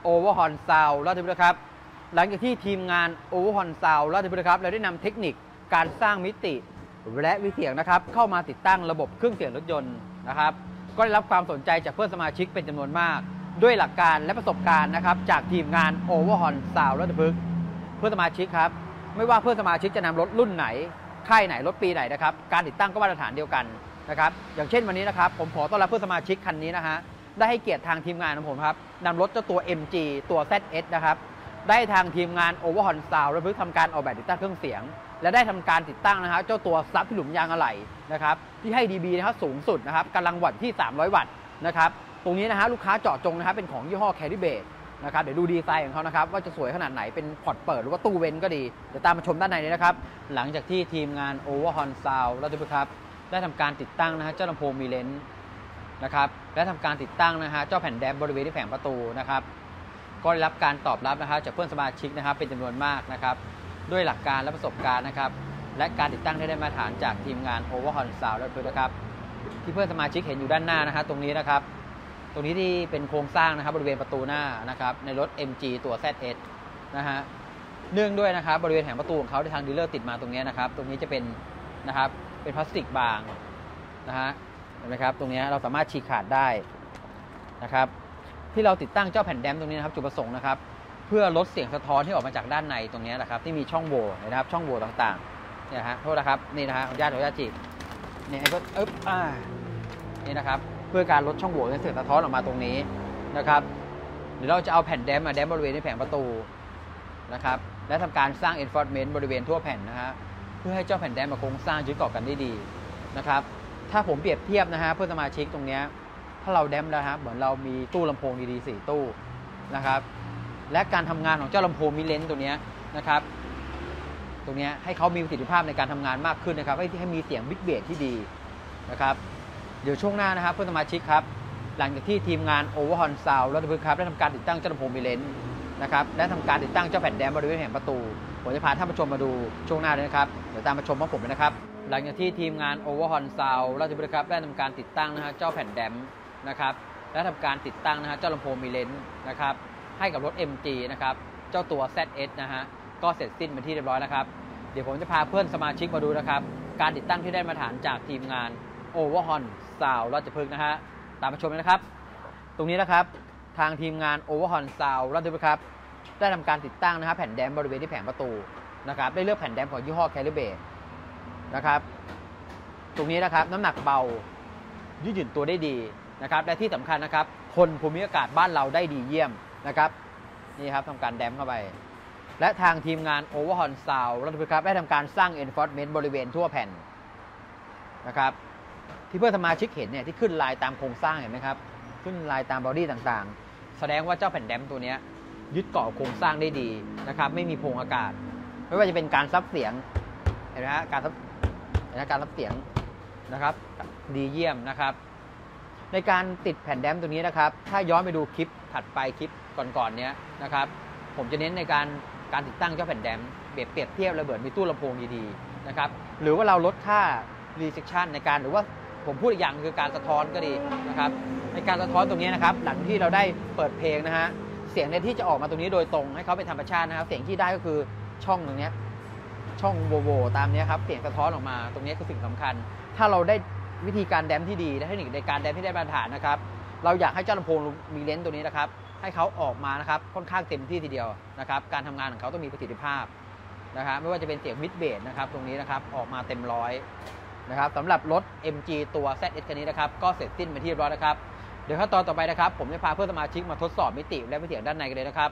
Overhaul Sound ราชบุรีครับหลังจากที่ทีมงาน Overhaul Sound ราชบุรีครับเราได้นำเทคนิคการสร้างมิติและวิเสียงนะครับเข้ามาติดตั้งระบบเครื่องเสียงรถยนต์นะครับก็ได้รับความสนใจจากเพื่อนสมาชิกเป็นจำนวนมากด้วยหลักการและประสบการณ์นะครับจากทีมงาน Overhaul Sound ราชบุรีเพื่อนสมาชิกครับไม่ว่าเพื่อนสมาชิกจะนำรถรุ่นไหนค่ายไหนรถปีไหนนะครับการติดตั้งก็มาตรฐานเดียวกันนะครับอย่างเช่นวันนี้นะครับผมขอต้อนรับเพื่อนสมาชิกคันนี้นะฮะได้ให้เกียรติทางทีมงานของผมครับนำรถเจ้าตัว MG ตัว ZS นะครับได้ทางทีมงาน Overhaul Sound และเพื่อทำการออกแบบติดตั้งเครื่องเสียงและได้ทำการติดตั้งนะครับเจ้าตัวซับที่หลุมยางอะไหล่นะครับที่ให้ dB นะครับสูงสุดนะครับกำลังวัตต์ที่300 วัตต์นะครับตรงนี้นะฮะลูกค้าเจาะจงนะครับเป็นของยี่ห้อ Calibre นะครับเดี๋ยวดูดีไซน์ของเขานะครับว่าจะสวยขนาดไหนเป็นพอร์ตเปิดหรือว่าตู้เว้นก็ดีเดี๋ยวตามมาชมด้านในเลยนะครับหลังจากที่ทีมงาน Overhaul Sound ราชบุรีครับได้ทำการติดตั้งนะฮะเจ้าลำโพงมีเลนส์นะครับและทำการติดตั้งนะฮะเจ้าแผ่นแดมบริเวณที่แผงประตูนะครับก็ได้รับการตอบรับนะครับจากเพื่อนสมาชิกนะครับเป็นจำนวนมากนะครับด้วยหลักการและประสบการณ์นะครับและการติดตั้งที่ได้มาตรฐานจากทีมงาน Overhaul Sound ราชบุรีครับที่เพื่อนสมาชิกเห็นอยู่ด้านหน้านะฮะตรงนี้นะครับตรงนี้ที่เป็นโครงสร้างนะครับบริเวณประตูหน้านะครับในรถ MG ตัว ZS นะฮะเนื่องด้วยนะครับบริเวณแผงประตูของเขาที่ทางดีลเลอร์ติดมาตรงนี้นะครับตรงนี้จะเป็นนะครับเป็นพลาสติกบางนะฮะเห็นไหมครับตรงนี้เราสามารถฉีกขาดได้นะครับที่เราติดตั้งเจ้าแผ่นแดมตรงนี้นะครับจุดประสงค์นะครับเพื่อลดเสียงสะท้อนที่ออกมาจากด้านในตรงนี้นะครับที่มีช่องโหว่นะครับช่องโหว่ต่างๆเนี่ยฮะโทษนะครับนี่นะฮะขออนุญาตฉีกเนี่ยไอ้นี่นะครับเพื่อการลดช่องโหว่ในเสียงสะท้อนออกมาตรงนี้นะครับเดี๋ยวเราจะเอาแผ่นแดมมาแดมบริเวณที่แผงประตูนะครับและทำการสร้าง enforcement บริเวณทั่วแผ่นนะฮะเพื่อให้เจ้าแผ่นแดมมาโครงสร้างยึดเกาะกันได้ดีนะครับถ้าผมเปรียบเทียบนะฮะเพื่อนสมาชิกตรงนี้ถ้าเราแดมแล้วครับเหมือนเรามีตู้ลำโพงดีๆ4ตู้นะครับและการทำงานของเจ้าลำโพงมิเลนส์ตัวนี้นะครับตรงนี้ให้เขามีประสิทธิภาพในการทำงานมากขึ้นนะครับให้มีเสียงบิ๊กเบสที่ดีนะครับเดี๋ยวช่วงหน้านะครับเพื่อนสมาชิกครับหลังจากที่ทีมงาน Overhaul Sound ราชบุรีครับได้ทำการติดตั้งเจ้าลำโพงมิเลนส์นะครับและทำการติดตั้งเจ้าแผ่นแดมบริเวณแผงประตูผมจะพาท่านผู้ชมมาดูช่วงหน้าเลยนะครับเดี๋ยวตามมาชมพร้อมผมเลยนะครับหลังจากที่ทีมงาน Overhaul Sound ราชบุรีครับได้ทำการติดตั้งนะฮะเจ้าแผ่นแดมนะครับและทำการติดตั้งนะฮะเจ้าลำโพงมิเลนส์นะครับให้กับรถ MG นะครับเจ้าตัว ZS นะฮะก็เสร็จสิ้นเป็นที่เรียบร้อยแล้วครับเดี๋ยวผมจะพาเพื่อนสมาชิกมาดูนะครับการติดตั้งที่ได้มาตรฐานจากทีมงาน Overhaul Sound ราชบุรีนะครับตามมาชมเลยนะครับตรงนี้นะครับทางทีมงาน Overhaul Sound ราชบุรีครับได้ทำการติดตั้งนะครับแผ่นแดมบริเวณที่แผงประตูนะครับได้เลือกแผ่นแดมของยี่ห้อ Calibre นะครับตรงนี้นะครับน้ำหนักเบายืดหยุ่นตัวได้ดีนะครับและที่สำคัญนะครับทนภูมิอากาศบ้านเราได้ดีเยี่ยมนะครับนี่ครับทำการแดมเข้าไปและทางทีมงาน Overhaul Sound ราชบุรีครับได้ทำการสร้าง enforcement บริเวณทั่วแผ่นนะครับที่เพื่อนสมาชิกเห็นเนี่ยที่ขึ้นลายตามโครงสร้างเห็นไหมครับขึ้นลายตามบอดี้ต่างๆแสดงว่าเจ้าแผ่นแดมตัวนี้ยึดเกาะโครงสร้างได้ดีนะครับไม่มีโพรงอากาศไม่ว่าจะเป็นการซับเสียงเห็นไหมฮะการซับเสียงนะครับดีเยี่ยมนะครับในการติดแผ่นแดมตัวนี้นะครับถ้าย้อนไปดูคลิปถัดไปคลิปก่อนๆเนี้ยนะครับผมจะเน้นในการติดตั้งเจ้าแผ่นแดมเปรียบเทียบระเบิดมีตู้ลำโพงดีๆนะครับหรือว่าเราลดค่า rejection ในการหรือว่าผมพูดอีกอย่างคือการสะท้อนก็ดีนะครับในการสะท้อนตรงนี้นะครับหลังที่เราได้เปิดเพลงนะฮะเสียงในที่จะออกมาตรงนี้โดยตรงให้เขาเป็นธรรมชาตินะครับเสียงที่ได้ก็คือช่องตรงนี้ช่องโวตามนี้ครับเสียงสะท้อนออกมาตรงนี้คือสิ่งสำคัญถ้าเราได้วิธีการแดมที่ดีและเทคนิคในการแดมที่ได้มาตรฐานนะครับเราอยากให้เจ้าลำโพงมีเลนส์ตัวนี้นะครับให้เขาออกมานะครับค่อนข้างเต็มที่ทีเดียวนะครับการทำงานของเขาต้องมีประสิทธิภาพนะครับไม่ว่าจะเป็นเสียงมิดเบสนะครับตรงนี้นะครับออกมาเต็มร้อยนะครับสำหรับรถ MG ตัว ZS คันนี้นะครับก็เสร็จสิ้นเป็นที่เรียบร้อยแล้วครับเดี๋ยวขั้นตอนต่อไปนะครับผมจะพาเพื่อนสมาชิกมาทดสอบมิติและวิถีด้านในกันเลยนะครับ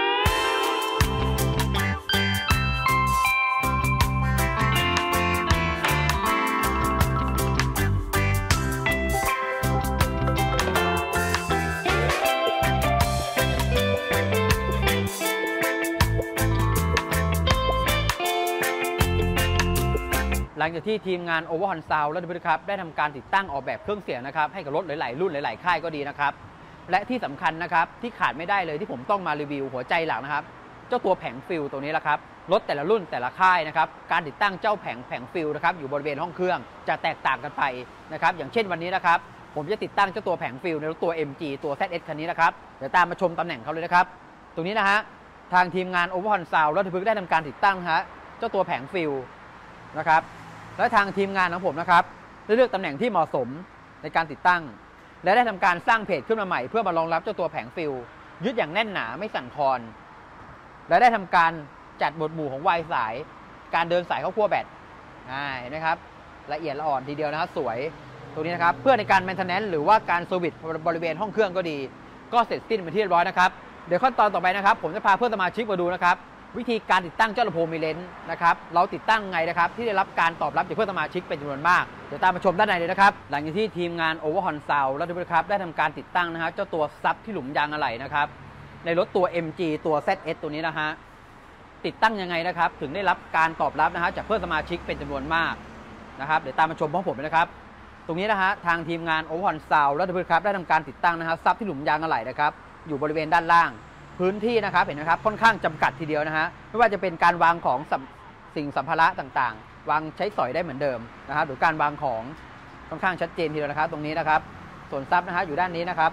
หลังจากที่ทีมงาน Overhaul Sound ราชบุรีครับได้ทำการติดตั้งออกแบบเครื่องเสียงนะครับให้กับรถหลายๆรุ่นหลายๆค่ายก็ดีนะครับและที่สำคัญนะครับที่ขาดไม่ได้เลยที่ผมต้องมารีวิวหัวใจหลักนะครับเจ้าตัวแผงฟิลตัวนี้แหละครับรถแต่ละรุ่นแต่ละค่ายนะครับการติดตั้งเจ้าแผงฟิลนะครับอยู่บริเวณห้องเครื่องจะแตกต่างกันไปนะครับอย่างเช่นวันนี้นะครับผมจะติดตั้งเจ้าตัวแผงฟิลในรถตัว MG ตัว ZS คันนี้นะครับเดี๋ยวตามมาชมตำแหน่งเขาเลยนะครับตรงนี้นะฮะทางทีมงาน Overhorn Sound ราชพฤกษ์ได้ทำการติดตั้งฮะเจ้าตัวแผงฟิลนะครับและทางทีมงานของผมนะครับได้เลือกตำแหน่งที่เหมาะสมในการติดตั้งและได้ทำการสร้างเพจขึ้นมาใหม่เพื่อมารองรับเจ้าตัวแผงฟิลยึดอย่างแน่นหนาไม่สั่นคลอนและได้ทำการจัดหมวดหมู่ของวายสายการเดินสายเข้าขั้วแบตเห็นไหมครับละเอียดละอ่อนทีเดียวนะครับสวยตรงนี้นะครับเพื่อในการแมนเทนแนนซ์หรือว่าการเซอร์วิสบริเวณห้องเครื่องก็ดีก็เสร็จสิ้นเป็นที่เรียบร้อยนะครับเดี๋ยวขั้นตอนต่อไปนะครับผมจะพาเพื่อนสมาชิกมาดูนะครับวิธีการติดตั้งเจ้าลำโพงมีเลนส์นะครับเราติดตั้งไงนะครับที่ได้รับการตอบรับจากเพื่อนสมาชิกเป็นจำนวนมากเดี๋ยวตามมาชมด้านในเลยนะครับหลังจากที่ทีมงาน Overhorn Sound ราชพฤกษ์ครับได้ทำการติดตั้งนะครับเจ้าตัวซับที่หลุมยางอะไหล่นะครับในรถตัว MG ตัว ZS ตัวนี้นะฮะติดตั้งยังไงนะครับถึงได้รับการตอบรับนะฮะจากเพื่อนสมาชิกเป็นจำนวนมากนะครับเดี๋ยวตามมาชมพร้อมผมเลยนะครับตรงนี้นะฮะทางทีมงาน Overhorn Sound ราชพฤกษ์ครับได้ทำการติดตั้งนะฮะซับที่หลุมยางอะไหล่นะครับอยู่บริเวณด้านล่างพื้นที่นะครับเห็นไหมครับค่อนข้างจำกัดทีเดียวนะฮะไม่ว่าจะเป็นการวางของสิ่งสัมภาระต่างๆวางใช้สอยได้เหมือนเดิมนะครับหรือการวางของค่อนข้างชัดเจนทีเดียวนะครับตรงนี้นะครับส่วนซับนะฮะอยู่ด้านนี้นะครับ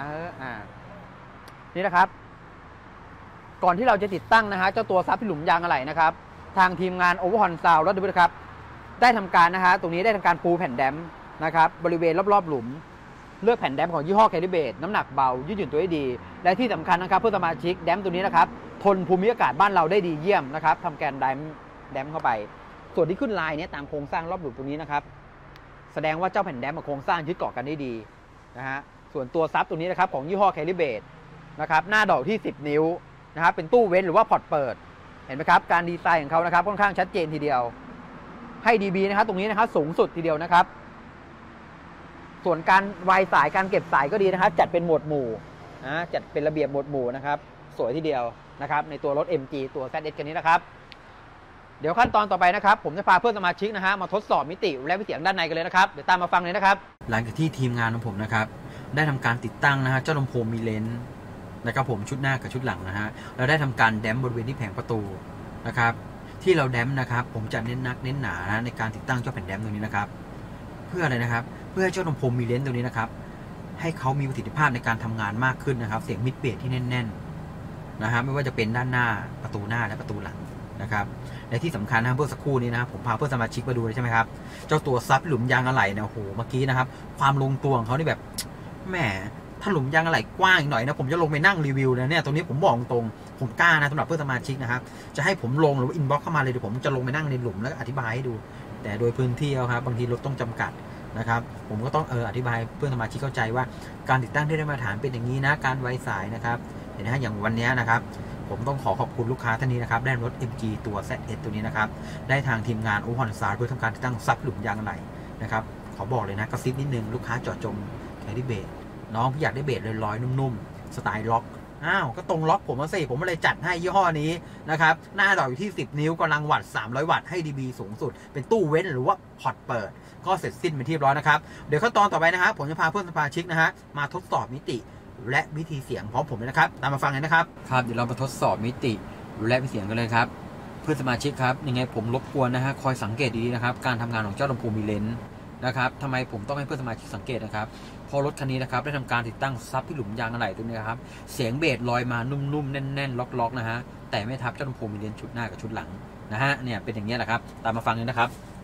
นี่นะครับก่อนที่เราจะติดตั้งนะฮะเจ้าตัวซับที่หลุมยางอะไหล่นะครับทางทีมงาน Overhorn Sound ราชพฤกษ์ครับได้ทำการนะฮะตรงนี้ได้ทำการปูแผ่นแดมนะครับบริเวณรอบๆหลุมเลือกแผ่นแดมของยี่ห้อแคลิเบตน้ำหนักเบายืดหยุ่นตัวได้ดีและที่สำคัญนะครับเพื่อสมาชิกแดมตัวนี้นะครับทนภูมิอากาศบ้านเราได้ดีเยี่ยมนะครับทำแกนแดมเข้าไปส่วนที่ขึ้นลายนี้ตามโครงสร้างรอบหลุมตรงนี้นะครับแสดงว่าเจ้าแผ่นแดมกับโครงสร้างยึดเกาะกันได้ดีนะฮะส่วนตัวซับตัวนี้นะครับของยี่ห้อแคลิเบตนะครับหน้าดอกที่10นิ้วนะครับเป็นตู้เว้นหรือว่าพอร์ตเปิดเห็นไหมครับการดีไซน์ของเขานะครับค่อนข้างชัดเจนทีเดียวให้ dB นะครับตรงนี้นะครับสูงสุดทีเดียวนะครับส่วนการวายสายการเก็บสายก็ดีนะครับจัดเป็นหมวดหมู่จัดเป็นระเบียบหมวดหมู่นะครับสวยทีเดียวนะครับในตัวรถ MG ตัว ZS คันนี้นะครับเดี๋ยวขั้นตอนต่อไปนะครับผมจะพาเพื่อนสมาชิกนะฮะมาทดสอบมิติและวิเสียงด้านในกันเลยนะครับเดี๋ยวตามมาฟังเลยนะครับหลังจากที่ทีมงานของผมนะครับได้ทำการติดตั้งนะฮะเจ้าลำโพงมีเลนส์นะครับผมชุดหน้ากับชุดหลังนะฮะเราได้ทำการแดมบริเวณที่แผงประตูนะครับที่เราแดมนะครับผมจะเน้นหนานะในการติดตั้งเจ้าแผ่นแดมตรงนี้นะครับเพื่ออะไรนะครับเพื่อให้เจ้าลำโพงมีเลนส์ตัวนี้นะครับให้เขามีประสิทธิภาพในการทำงานมากขึ้นนะครับเสียงมิดเบสที่แน่นๆนะครับไม่ว่าจะเป็นด้านหน้าประตูหน้าและประตูหลังนะครับและที่สำคัญนะเมื่อสักครู่นี้นะครับผมพาเพื่อนสมาชิกมาดูเลยใช่ไหมครับเจ้าตัวซับหลุมยางอะไหล่เนี่ยโอ้โหเมื่อกี้นะครับความลงตัวของเขานี่แบบแหมถ้าหลุมยางอะไหล่กว้างอีกหน่อยนะผมจะลงไปนั่งรีวิวนะเนี่ยตรงนี้ผมบอกตรงผมกล้านะสำหรับเพื่อนสมาชิกนะครับจะให้ผมลงหรือว่าอินบ็อกซ์เข้ามาเลยเดี๋ยวผมจะลงไปนั่งในหลุมแล้วอธิบายให้ดูแต่โดยพื้นที่ครับบางทีรถต้องจำกัดนะครับผมก็ต้องอธิบายเพื่อนสมาชิกเข้าใจว่าการติดตั้งที่ได้มาตรฐานเป็นอย่างนี้นะการไว้สายนะครับเห็นไหมฮะอย่างวันนี้นะครับผมต้องขอบคุณลูกค้าท่านนี้นะครับได้รถ MG ตัว ZS ตัวนี้นะครับได้ทางทีมงาน Overhorn Sound เพื่อทำการติดตั้งซับหลุมยางอะไหล่นะครับขอบอกเลยนะกระซิบนิดนึงลูกค้าเจาะจงแคลิเบตน้องพี่อยากได้เบสลอยๆนุ่มๆสไตล์ล็อกก็ตรงล็อกผมมาสิผมเลยจัดให้ยี่ห้อนี้นะครับหน้าดอกอยู่ที่10นิ้วกำลังวัตต์300วัตต์ให้ dB สูงสุดเป็นตู้เว้นหรือว่าพอร์ตเปิดก็เสร็จสิ้นเป็นที่เรียบร้อยนะครับเดี๋ยวขั้นตอนต่อไปนะครับผมจะพาเพื่อนสมาชิกนะฮะมาทดสอบมิติและวิธีเสียงพร้อมผมเลยนะครับตามมาฟังเลยนะครับครับเดี๋ยวเรามาทดสอบมิติและวิธีเสียงกันเลยครับเพื่อนสมาชิกครับยังไงผมรบกวนนะฮะคอยสังเกตดีๆนะครับการทำงานของเจ้าลำโพงมีเลนส์นะครับทำไมผมต้องให้เพื่อนสมาชิกสังเกตนะครับพอรถคันนี้นะครับได้ทำการติดตั้งซับที่หลุมยางอะไหล่ตัวนี้ครับเสียงเบสลอยมานุ่มๆแน่นๆล็อกๆนะฮะแต่ไม่ทับเจ้าลำโพงมีเลนส์ชุดหน้ากับชุดหลังนะฮะเนี่ยเป็นอย่างนี้แหละครับตามมาฟังเลยนะครับ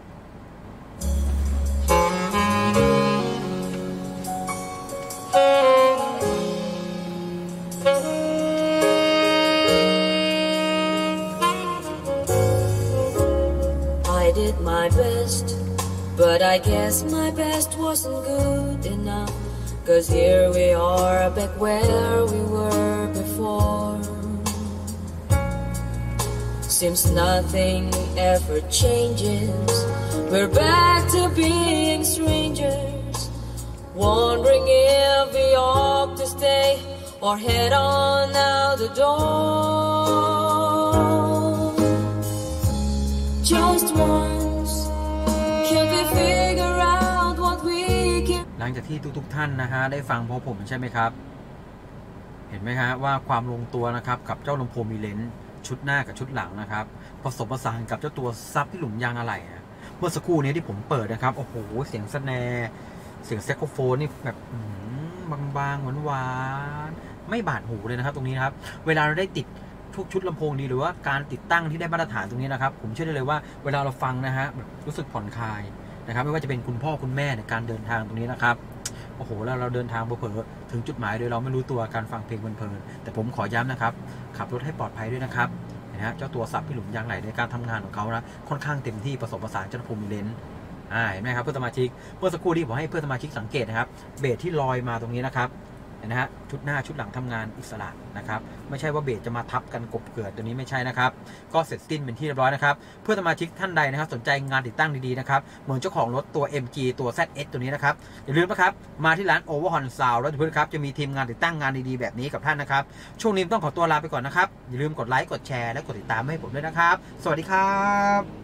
I did my best, but I guess my best wasn't good enough. 'Cause here we are back where we were before. Seems nothing ever changes. We're back to being strangers, wondering if we ought to stay or head on out the door. Just once, can we figure out what we can? หลังจากที่ทุกท่านนะฮะได้ฟังพอผมใช่ไหมครับเห็นไหมฮะว่าความลงตัวนะครับกับเจ้าลำโพงมีเลนส์ชุดหน้ากับชุดหลังนะครับผสมผสานกับเจ้าตัวซับที่หลุมยางอะไหล่เมื่อสักครู่นี้ที่ผมเปิดนะครับโอ้โหเสียงสแนร์เสียงแซกโซโฟนนี่แบบบางๆหวานๆไม่บาดหูเลยนะครับตรงนี้นะครับเวลาเราได้ติดทุกชุดลำโพงดีหรือว่าการติดตั้งที่ได้มาตรฐานตรงนี้นะครับผมเชื่อได้เลยว่าเวลาเราฟังนะฮะแบบรู้สึกผ่อนคลายนะครับไม่ว่าจะเป็นคุณพ่อคุณแม่ในการเดินทางตรงนี้นะครับโอ้โหแล้วเราเดินทางเผลอๆถึงจุดหมายโดยเราไม่รู้ตัวการฟังเพลงเพลินๆแต่ผมขอย้ำนะครับขับรถให้ปลอดภัยด้วยนะครับนะฮะเจ้าตัวซับพี่หลุมยางไหลในการทำงานของเขานะค่อนข้างเต็มที่ผสมผสานจนภูมิเลนเห็นไหมครับเพื่อนสมาชิกเมื่อสักครู่ที่ผมให้เพื่อนสมาชิกสังเกตนะครับเบสที่ลอยมาตรงนี้นะครับนะฮะชุดหน้าชุดหลังทำงานอิสระนะครับไม่ใช่ว่าเบสจะมาทับกันกบเกิดตัวนี้ไม่ใช่นะครับก็เสร็จสิ้นเป็นที่เรียบร้อยนะครับเพื่อนสมาชิกท่านใดนะครับสนใจงานติดตั้งดีๆนะครับเหมือนเจ้าของรถตัว MG ตัว ZS ตัวนี้นะครับอย่าลืมนะครับมาที่ร้าน Overhorn Sound แล้วเพื่อนครับจะมีทีมงานติดตั้งงานดีๆแบบนี้กับท่านนะครับช่วงนี้ต้องขอตัวลาไปก่อนนะครับอย่าลืมกดไลค์กดแชร์และกดติดตามให้ผมด้วยนะครับสวัสดีครับ